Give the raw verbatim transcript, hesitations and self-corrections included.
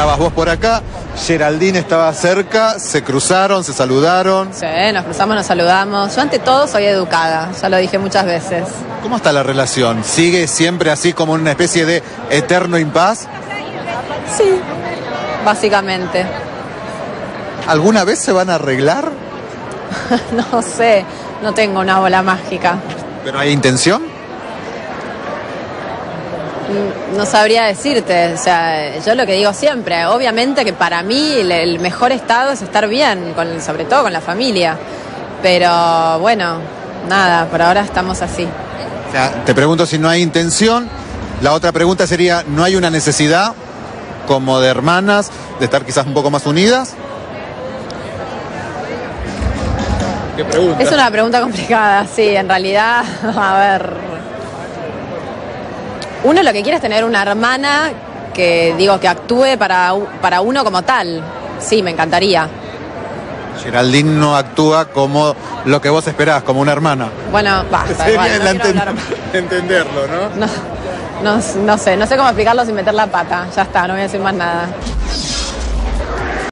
estabas vos por acá, Geraldine estaba cerca, se cruzaron, se saludaron. Sí, nos cruzamos, nos saludamos. Yo ante todo soy educada, ya lo dije muchas veces. ¿Cómo está la relación? ¿Sigue siempre así como una especie de eterno impas? Sí, básicamente. ¿Alguna vez se van a arreglar? No sé, no tengo una bola mágica. ¿Pero hay intención? No sabría decirte, o sea, yo lo que digo siempre, obviamente que para mí el, el mejor estado es estar bien, con, sobre todo con la familia, pero bueno, nada, por ahora estamos así. O sea, te pregunto si no hay intención. La otra pregunta sería, ¿no hay una necesidad como de hermanas de estar quizás un poco más unidas? ¿Qué pregunta? Es una pregunta complicada, sí, en realidad, a ver... Uno lo que quiere es tener una hermana que, digo, que actúe para, para uno como tal. Sí, me encantaría. Geraldine no actúa como lo que vos esperás, como una hermana. Bueno, basta, Sería igual, no la quiero enten- hablar más. entenderlo, ¿no? No, no, no sé, no sé cómo explicarlo sin meter la pata. Ya está, no voy a decir más nada.